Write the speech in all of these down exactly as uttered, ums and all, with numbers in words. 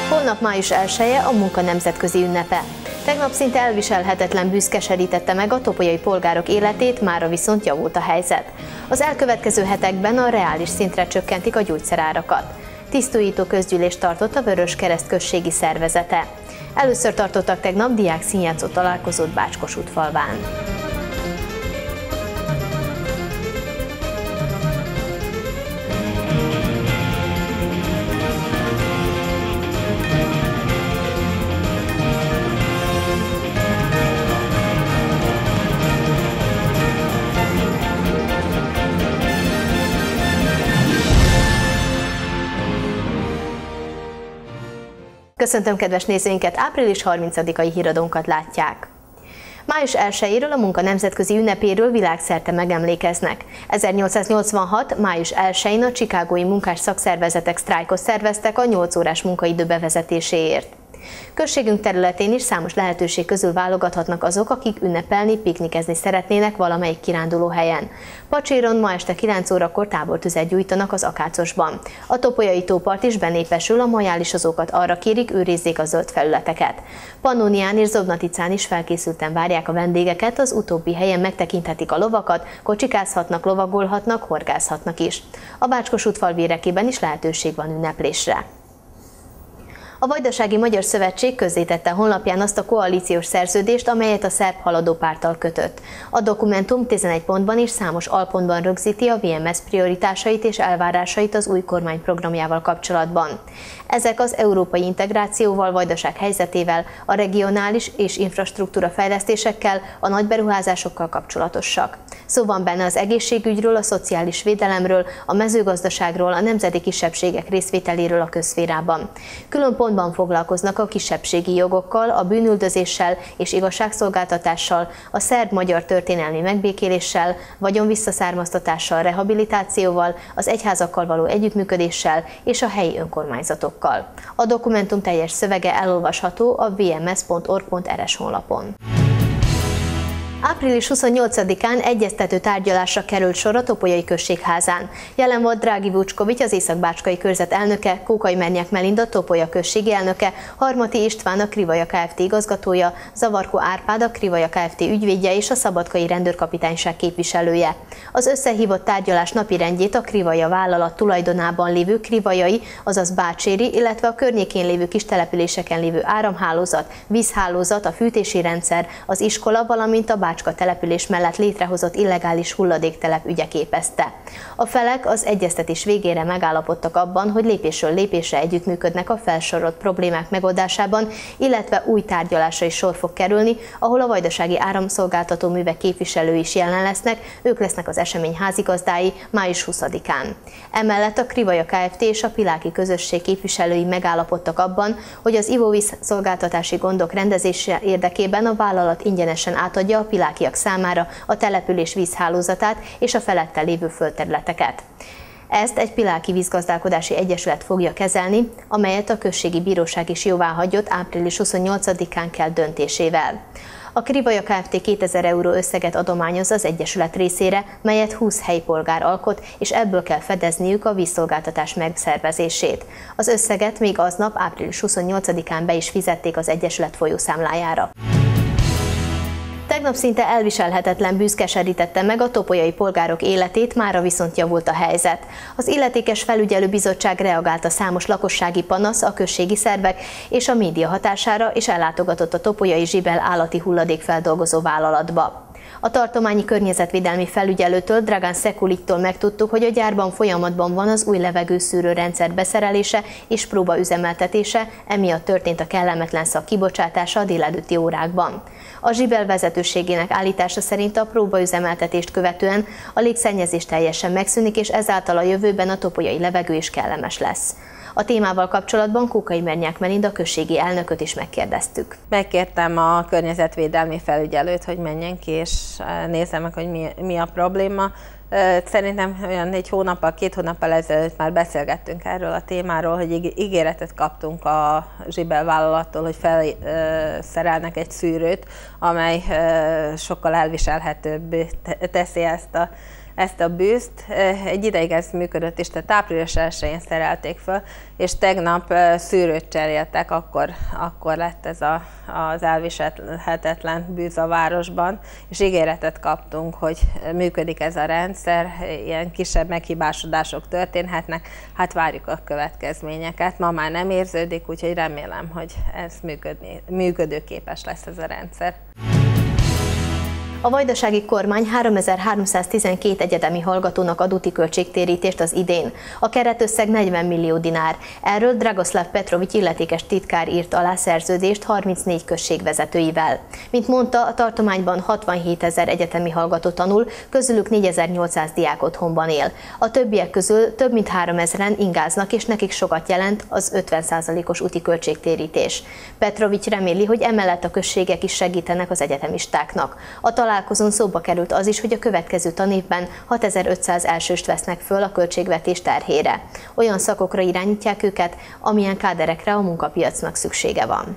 Holnap május elseje a munka nemzetközi ünnepe. Tegnap szinte elviselhetetlen bűz keserítette meg a topolyai polgárok életét, mára viszont javult a helyzet. Az elkövetkező hetekben a reális szintre csökkentik a gyógyszerárakat. Tisztújító közgyűlést tartott a Vöröskereszt községi szervezete. Először tartottak tegnap diák színjátszó találkozót Bácskosútfalván. Köszöntöm kedves nézőinket, április harmincadikai híradónkat látják. május elsejéről, a munka nemzetközi ünnepéről világszerte megemlékeznek. ezernyolcszáznyolcvanhat. május elsején a chicagói munkás szakszervezetek sztrájkot szerveztek a nyolc órás munkaidő bevezetéséért. Községünk területén is számos lehetőség közül válogathatnak azok, akik ünnepelni, piknikezni szeretnének valamelyik kirándulóhelyen. Pacséron ma este kilenc órakor tábortüzet gyújtanak az Akácosban. A topolyai tópart is benépesül, a majálisozókat arra kérik, őrizzék a zöld felületeket. Pannónián és Zobnaticán is felkészülten várják a vendégeket, az utóbbi helyen megtekinthetik a lovakat, kocsikázhatnak, lovagolhatnak, horgászhatnak is. A Bácskosútfal vérekében is lehetőség van ünneplésre. A Vajdasági Magyar Szövetség közzétette honlapján azt a koalíciós szerződést, amelyet a szerb haladó párttal kötött. A dokumentum tizenegy pontban és számos alpontban rögzíti a vé em es prioritásait és elvárásait az új kormány programjával kapcsolatban. Ezek az európai integrációval, Vajdaság helyzetével, a regionális és infrastruktúra fejlesztésekkel, a nagy beruházásokkal kapcsolatosak. Szó van benne az egészségügyről, a szociális védelemről, a mezőgazdaságról, a nemzeti kisebbségek részvételéről a közszférában. Külön pontban foglalkoznak a kisebbségi jogokkal, a bűnüldözéssel és igazságszolgáltatással, a szerb-magyar történelmi megbékéléssel, vagyon visszaszármaztatással, rehabilitációval, az egyházakkal való együttműködéssel és a helyi önkormányzatokkal. A dokumentum teljes szövege elolvasható a v m s pont org pont r s honlapon. április huszonnyolcadikán egyeztető tárgyalásra került sor a Topolyai Községházán. Jelen volt Drági Vucskovics, az Észak-Bácskai körzet elnöke, Kókai Mernyák Melinda, Topolya községi elnöke, Harmati István, a Krivaja Kft. Igazgatója, Zavarkó Árpád, a Krivaja Kft. Ügyvédje és a Szabadkai Rendőrkapitányság képviselője. Az összehívott tárgyalás napirendjét a Krivaja vállalat tulajdonában lévő krivajai, azaz bácséri, illetve a környékén lévő kis településeken lévő áramhálózat, vízhálózat, a fűtési rendszer, az iskola, valamint a Bácska település mellett létrehozott illegális hulladéktelep ügye képezte. A felek az egyeztetés végére megállapodtak abban, hogy lépésről lépésre együttműködnek a felsorolt problémák megoldásában, illetve új tárgyalásra is sor fog kerülni, ahol a vajdasági áramszolgáltató művek képviselői is jelen lesznek, ők lesznek az esemény házigazdái május huszadikán. Emellett a Krivaja Kft. És a Piláki közösség képviselői megállapodtak abban, hogy az ivóvíz szolgáltatási gondok rendezése érdekében a vállalat ingyenesen átadja a pilákiak számára a település vízhálózatát és a felettel lévő földterületeket. Ezt egy Piláki Vízgazdálkodási Egyesület fogja kezelni, amelyet a községi bíróság is jóváhagyott április huszonnyolcadikán kell döntésével. A Krivaja Kft. kétezer euró összeget adományoz az Egyesület részére, melyet húsz helyi polgár alkot, és ebből kell fedezniük a vízszolgáltatás megszervezését. Az összeget még aznap április huszonnyolcadikán be is fizették az Egyesület folyószámlájára. Tegnap szinte elviselhetetlen bűz keserítette meg a topolyai polgárok életét, mára viszont javult a helyzet. Az illetékes felügyelőbizottság reagált a számos lakossági panasz, a községi szervek és a média hatására, és ellátogatott a topolyai Zsibel állati hulladékfeldolgozó vállalatba. A tartományi környezetvédelmi felügyelőtől, Dragan Szekulittól megtudtuk, hogy a gyárban folyamatban van az új levegőszűrő rendszer beszerelése és próbaüzemeltetése, emiatt történt a kellemetlen szag kibocsátása a délelőtti órákban. A Zsibel vezetőségének állítása szerint a próbaüzemeltetést követően a légszennyezés teljesen megszűnik, és ezáltal a jövőben a topolyai levegő is kellemes lesz. A témával kapcsolatban Kókai Mernyák Melinda községi elnököt is megkérdeztük. Megkértem a környezetvédelmi felügyelőt, hogy menjen ki és nézze meg, hogy mi, mi a probléma. Szerintem olyan egy hónappal, két hónappal ezelőtt már beszélgettünk erről a témáról, hogy ígéretet kaptunk a Zsibel vállalattól, hogy felszerelnek egy szűrőt, amely sokkal elviselhetőbbé teszi ezt a ezt a bűzt. Egy ideig ez működött is, tehát április elsején szerelték föl, és tegnap szűrőt cseréltek, akkor, akkor lett ez a, az elviselhetetlen bűz a városban, és ígéretet kaptunk, hogy működik ez a rendszer, ilyen kisebb meghibásodások történhetnek, hát várjuk a következményeket. Ma már nem érződik, úgyhogy remélem, hogy ez működni, működőképes lesz ez a rendszer. A vajdasági kormány háromezer-háromszáztizenkét egyetemi hallgatónak ad úti költségtérítést az idén. A keretösszeg negyven millió dinár. Erről Dragoszláv Petrovics illetékes titkár írt alá szerződést harmincnégy község vezetőivel. Mint mondta, a tartományban hatvanhétezer egyetemi hallgató tanul, közülük négyezer-nyolcszáz diák otthonban él. A többiek közül több mint háromezren ingáznak, és nekik sokat jelent az ötven százalékos úti költségtérítés. Petrovics reméli, hogy emellett a községek is segítenek az egyetemistáknak. A találkozón szóba került az is, hogy a következő tanévben hatezer-ötszáz elsőst vesznek föl a költségvetés terhére. Olyan szakokra irányítják őket, amilyen káderekre a munkapiacnak szüksége van.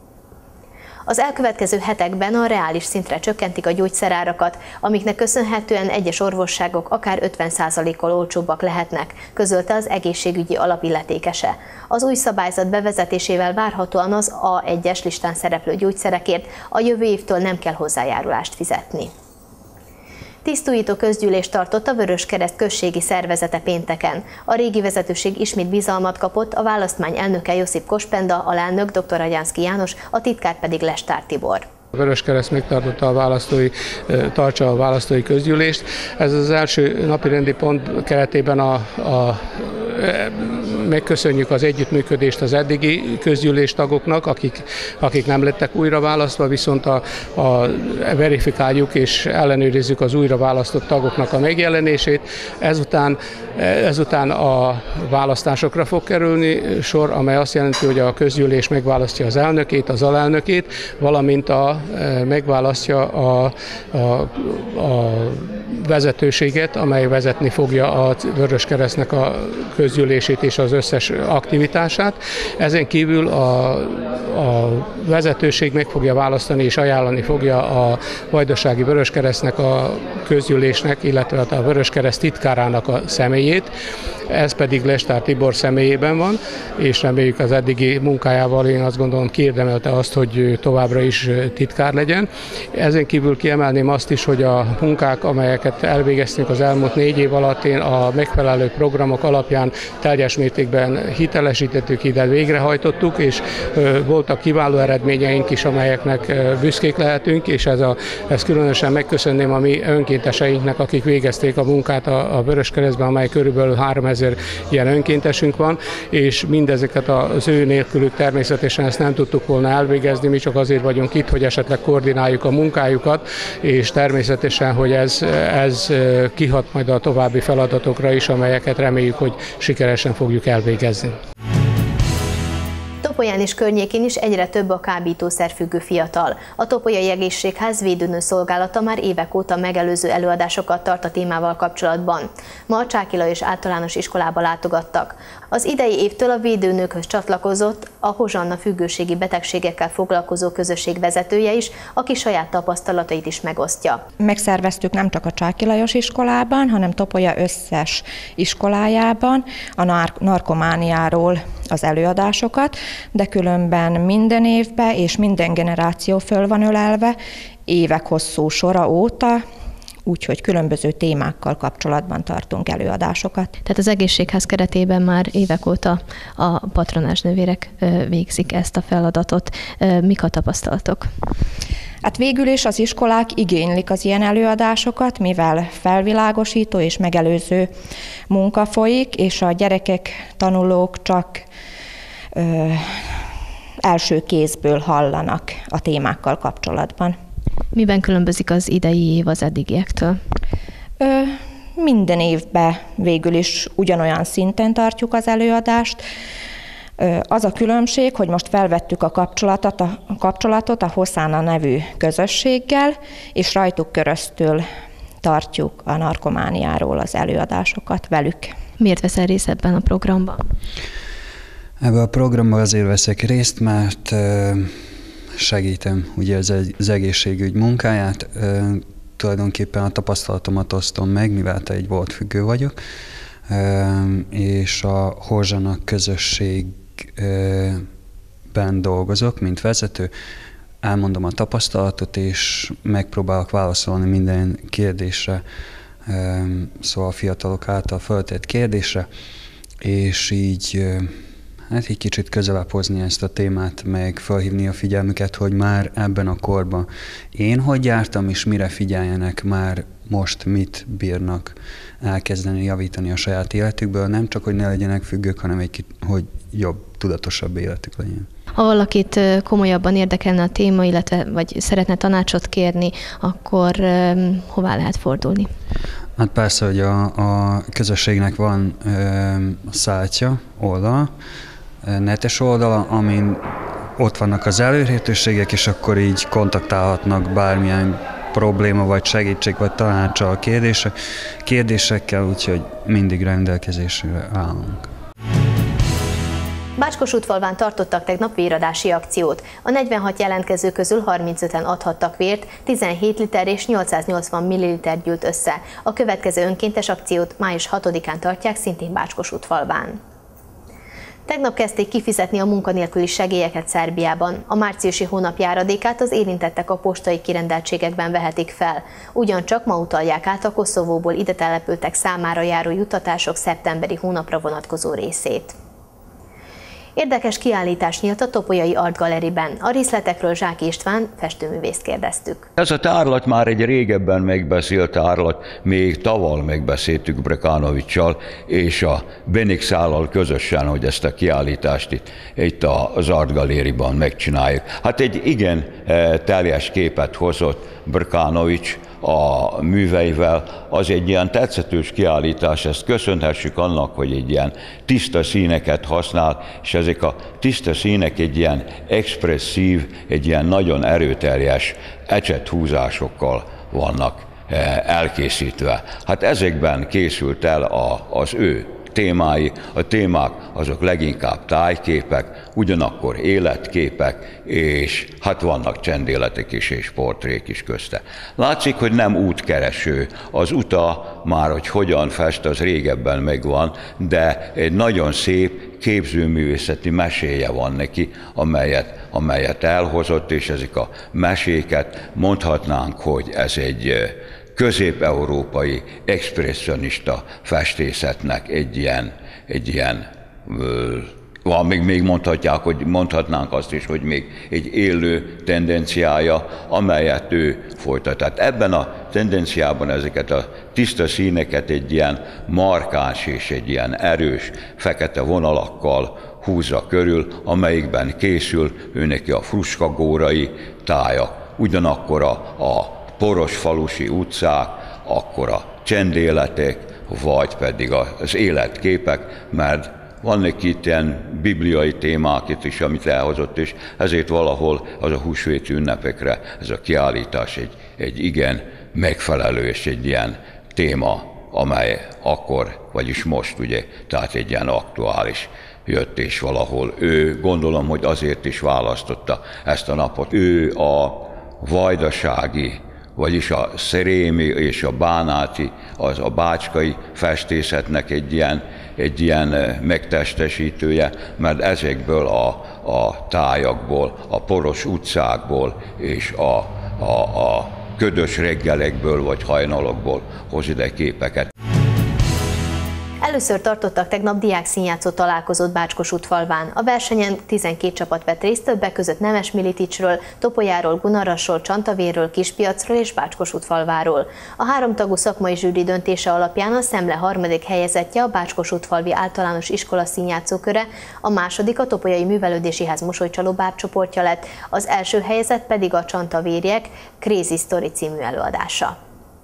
Az elkövetkező hetekben a reális szintre csökkentik a gyógyszerárakat, amiknek köszönhetően egyes orvosságok akár ötven százalékkal olcsóbbak lehetnek, közölte az egészségügyi alapilletékese. Az új szabályzat bevezetésével várhatóan az á egyes listán szereplő gyógyszerekért a jövő évtől nem kell hozzájárulást fizetni. Tisztújító közgyűlést tartott a Vöröskereszt községi szervezete pénteken. A régi vezetőség ismét bizalmat kapott, a választmány elnöke Josip Kospenda, alelnök dr. Agyánszky János, a titkár pedig Lestár Tibor. A Vöröskereszt megtartotta a választói, tartsa a választói közgyűlést. Ez az első napirendi pont keretében a, a megköszönjük az együttműködést az eddigi közgyűlés tagoknak, akik, akik nem lettek újra választva, viszont a, a verifikáljuk és ellenőrizzük az újra választott tagoknak a megjelenését. Ezután, ezután a választásokra fog kerülni sor, amely azt jelenti, hogy a közgyűlés megválasztja az elnökét, az alelnökét, valamint a, megválasztja a, a, a vezetőséget, amely vezetni fogja a Vöröskeresztnek a közgyűlését és az összes aktivitását. Ezen kívül a, a vezetőség meg fogja választani és ajánlani fogja a Vajdasági Vöröskeresztnek a közgyűlésnek, illetve a Vöröskereszt titkárának a személyét. Ez pedig Lestár Tibor személyében van, és reméljük az eddigi munkájával én azt gondolom kiérdemelte azt, hogy továbbra is titkár legyen. Ezen kívül kiemelném azt is, hogy a munkák, amelyeket elvégeztünk az elmúlt négy év alatt, én a megfelelő programok alapján teljes mértékben hitelesítettük, ide végrehajtottuk, és voltak kiváló eredményeink is, amelyeknek büszkék lehetünk, és ez, a, ez különösen megköszönném a mi önkénteseinknek, akik végezték a munkát a, a Vöröskeresztben, amely körülbelül háromezer ilyen önkéntesünk van, és mindezeket az ő nélkülük természetesen ezt nem tudtuk volna elvégezni, mi csak azért vagyunk itt, hogy esetleg koordináljuk a munkájukat, és természetesen, hogy ez, ez kihat majd a további feladatokra is, amelyeket reméljük, hogy sikeresen fogjuk elvégezni. Topolyán és környékén is egyre több a kábítószerfüggő fiatal. A Topolyai Egészségház védőnő szolgálata már évek óta megelőző előadásokat tart a témával kapcsolatban. Ma a Csáky Lajos általános iskolába látogattak. Az idei évtől a védőnőkhöz csatlakozott a Hozsanna függőségi betegségekkel foglalkozó közösség vezetője is, aki saját tapasztalatait is megosztja. Megszerveztük nem csak a Csáky Lajos iskolában, hanem Topolya összes iskolájában a nar- narkomániáról az előadásokat, de különben minden évben és minden generáció föl van ölelve, évek hosszú sora óta, úgyhogy különböző témákkal kapcsolatban tartunk előadásokat. Tehát az egészségház keretében már évek óta a patronás nővérek végzik ezt a feladatot. Mik a tapasztalatok? Hát végül is az iskolák igénylik az ilyen előadásokat, mivel felvilágosító és megelőző munka folyik, és a gyerekek, tanulók csak ö, első kézből hallanak a témákkal kapcsolatban. Miben különbözik az idei év az eddigiektől? Ö, minden évben végül is ugyanolyan szinten tartjuk az előadást. Ö, az a különbség, hogy most felvettük a kapcsolatot a, a kapcsolatot a Hozsanna nevű közösséggel, és rajtuk köröztül tartjuk a narkomániáról az előadásokat velük. Miért veszel részt ebben a programban? Ebben a programban azért veszek részt, mert segítem ugye az egészségügy munkáját. tulajdonképpen a tapasztalatomat osztom meg, mivel te egy volt függő vagyok, és a Horzsanak közösségben dolgozok, mint vezető. Elmondom a tapasztalatot, és megpróbálok válaszolni minden kérdésre, szóval a fiatalok által föltett kérdésre, és így hát egy kicsit közelebb hozni ezt a témát, meg felhívni a figyelmüket, hogy már ebben a korban én hogy jártam, és mire figyeljenek már most, mit bírnak elkezdeni javítani a saját életükből, nem csak, hogy ne legyenek függők, hanem egy, hogy jobb, tudatosabb életük legyen. Ha valakit komolyabban érdekelne a téma, illetve vagy szeretne tanácsot kérni, akkor um, hová lehet fordulni? Hát persze, hogy a, a közösségnek van ö, szájtja, oldala, netes oldala, amin ott vannak az elérhetőségek, és akkor így kontaktálhatnak bármilyen probléma, vagy segítség, vagy tanácssal, kérdések, kérdésekkel, úgyhogy mindig rendelkezésre állunk. Bácskosútfalván tartottak tegnap véradási akciót. A negyvenhat jelentkező közül harmincöten adhattak vért, tizenhét liter és nyolcszáznyolcvan milliliter gyűlt össze. A következő önkéntes akciót május hatodikán tartják szintén Bácskosútfalván. Tegnap kezdték kifizetni a munkanélküli segélyeket Szerbiában. A márciusi hónap járadékát az érintettek a postai kirendeltségekben vehetik fel. Ugyancsak ma utalják át a Koszovóból ide települtek számára járó juttatások szeptemberi hónapra vonatkozó részét. Érdekes kiállítás nyílt a Topolyai Art Galleryben. A részletekről Zsáki István festőművészt kérdeztük. Ez a tárlat már egy régebben megbeszélt tárlat, még tavaly megbeszéltük Brekanovicsal és a Benikszállal közösen, hogy ezt a kiállítást itt, itt az Art Galleryban megcsináljuk. Hát egy igen teljes képet hozott Brekanovics a műveivel, az egy ilyen tetszetős kiállítás, ezt köszönhessük annak, hogy egy ilyen tiszta színeket használ, és ezek a tiszta színek egy ilyen expresszív, egy ilyen nagyon erőteljes ecset-húzásokkal vannak elkészítve. Hát ezekben készült el a, az ő témái, a témák azok leginkább tájképek, ugyanakkor életképek, és hát vannak csendéletek is és portrék is közte. Látszik, hogy nem útkereső. Az uta már, hogy hogyan fest, az régebben megvan, de egy nagyon szép képzőművészeti meséje van neki, amelyet, amelyet elhozott, és ezek a meséket mondhatnánk, hogy ez egy közép-európai expresszionista festészetnek egy ilyen, egy ilyen van, még, még mondhatják, hogy mondhatnánk azt is, hogy még egy élő tendenciája, amelyet ő folytat. Tehát ebben a tendenciában ezeket a tiszta színeket egy ilyen markáns és egy ilyen erős fekete vonalakkal húzza körül, amelyikben készül őneki a fruskagórai tája. Ugyanakkor a, a poros falusi utcák, akkor a csendéletek, vagy pedig az életképek, mert van neki itt ilyen bibliai témák itt is, amit elhozott, és ezért valahol az a húsvéti ünnepekre ez a kiállítás egy, egy igen megfelelő és egy ilyen téma, amely akkor, vagyis most ugye, tehát egy ilyen aktuális jött, és valahol ő, gondolom, hogy azért is választotta ezt a napot. Ő a vajdasági, vagyis a szerémi és a bánáti, az a bácskai festészetnek egy ilyen, egy ilyen megtestesítője, mert ezekből a, a tájakból, a poros utcákból és a, a, a ködös reggelekből vagy hajnalokból hoz ide képeket. Először tartottak tegnap diákszínjátszó találkozót Bácskosútfalván. A versenyen tizenkét csapat vett részt, többek között Nemes Militicsről, Topolyáról, Gunarasról, Csantavérről, Kispiacról és Bácskosútfalváról. A háromtagú szakmai zsűri döntése alapján a Szemle harmadik helyezettje a Bácskosútfalvi Általános Iskola színjátszóköre, a második a Topolyai Művelődési Ház mosolycsaló bábcsoportja lett, az első helyezett pedig a Csantavériek Crazy Story című előadása.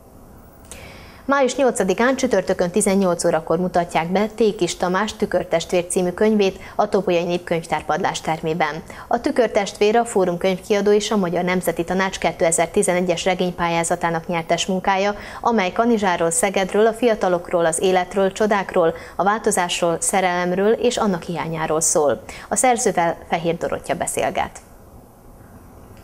május nyolcadikán csütörtökön tizennyolc órakor mutatják be Tékis Tamás Tükörtestvér című könyvét a Topolyai Népkönyvtár padlástermében. A Tükörtestvér a Fórum könyvkiadó és a Magyar Nemzeti Tanács kétezer-tizenegyes regénypályázatának nyertes munkája, amely Kanizsáról, Szegedről, a fiatalokról, az életről, csodákról, a változásról, szerelemről és annak hiányáról szól. A szerzővel Fehér Dorottya beszélget.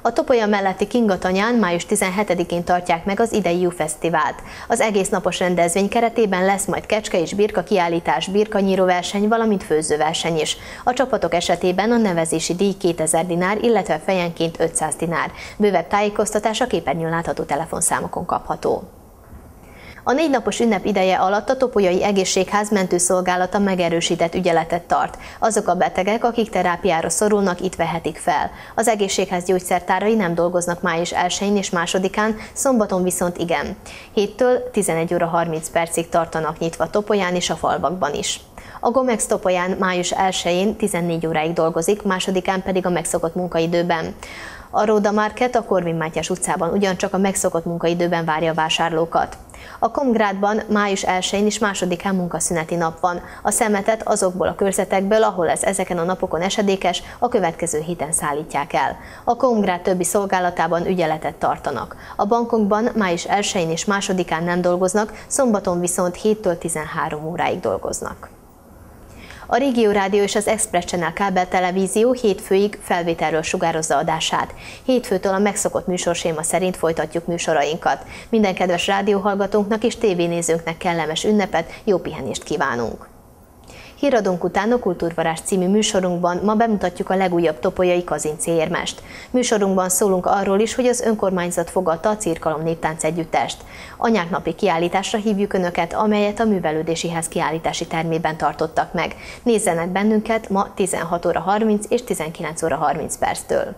A Topolya melletti Kingatanyán május tizenhetedikén tartják meg az idei Ju-fesztivált. Az egész napos rendezvény keretében lesz majd kecske és birka kiállítás, birkanyíró verseny, valamint főzőverseny is. A csapatok esetében a nevezési díj kétezer dinár, illetve fejenként ötszáz dinár. Bővebb tájékoztatás a képernyőn látható telefonszámokon kapható. A négy napos ünnep ideje alatt a Topolyai Egészségház mentőszolgálata megerősített ügyeletet tart. Azok a betegek, akik terápiára szorulnak, itt vehetik fel. Az egészségház gyógyszertárai nem dolgoznak május elsején és másodikán, szombaton viszont igen. héttől tizenegy óra harminc percig tartanak nyitva Topolyán és a falvakban is. A Gomex Topolyán május elsején tizennégy óráig dolgozik, másodikán pedig a megszokott munkaidőben. A Róda Market a Korvin Mátyás utcában ugyancsak a megszokott munkaidőben várja a vásárlókat. A Komgrádban május elsején és másodikán munkaszüneti nap van. A szemetet azokból a körzetekből, ahol ez ezeken a napokon esedékes, a következő héten szállítják el. A Komgrád többi szolgálatában ügyeletet tartanak. A bankokban május elsején és másodikán nem dolgoznak, szombaton viszont héttől tizenhárom óráig dolgoznak. A Régió Rádió és az Express Channel kábel televízió hétfőig felvételről sugározza adását. Hétfőtől a megszokott műsorséma szerint folytatjuk műsorainkat. Minden kedves rádióhallgatónknak és tévénézőnknek kellemes ünnepet, jó pihenést kívánunk! Híradónk után a Kultúrvarázs című műsorunkban ma bemutatjuk a legújabb topolyai kazincérmest. Műsorunkban szólunk arról is, hogy az önkormányzat fogadta a Cirkalom néptánc együttest. Anyáknapi kiállításra hívjuk Önöket, amelyet a Művelődési Ház kiállítási termében tartottak meg. Nézzenek bennünket ma tizenhat óra harminc és tizenkilenc óra harminc perctől.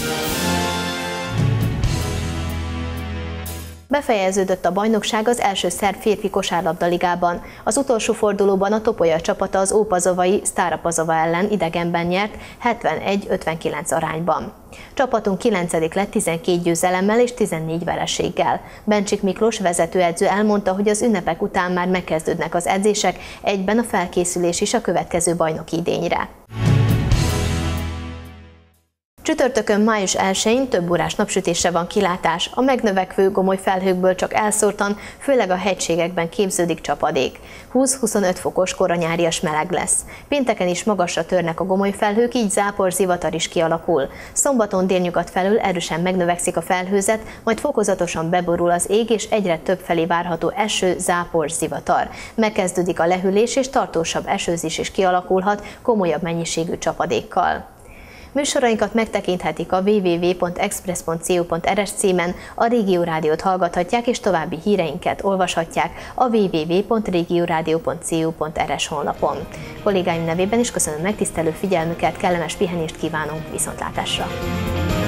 Befejeződött a bajnokság az első szerb férfi kosárlabdaligában. Az utolsó fordulóban a Topolya csapata az ópazovai Stara Pazova ellen idegenben nyert hetvenegy ötvenkilenc arányban. Csapatunk kilencedik lett tizenkét győzelemmel és tizennégy vereséggel. Bencsik Miklós vezetőedző elmondta, hogy az ünnepek után már megkezdődnek az edzések, egyben a felkészülés is a következő bajnoki idényre. Csütörtökön május elsején több órás napsütésre van kilátás, a megnövekvő gomoly felhőkből csak elszórtan, főleg a hegységekben képződik csapadék. húsz-huszonöt fokos koranyárias meleg lesz. Pénteken is magasra törnek a gomoly felhők, így zápor, zivatar is kialakul. Szombaton délnyugat felől erősen megnövekszik a felhőzet, majd fokozatosan beborul az ég, és egyre több felé várható eső, zápor, zivatar. Megkezdődik a lehűlés, és tartósabb esőzés is kialakulhat komolyabb mennyiségű csapadékkal. Műsorainkat megtekinthetik a double-u double-u double-u pont express pont co pont r s címen, a Régió Rádiót hallgathatják és további híreinket olvashatják a double-u double-u double-u pont régiórádió pont co pont r s honlapon. Kollégáim nevében is köszönöm megtisztelő figyelmüket, kellemes pihenést kívánunk, viszontlátásra!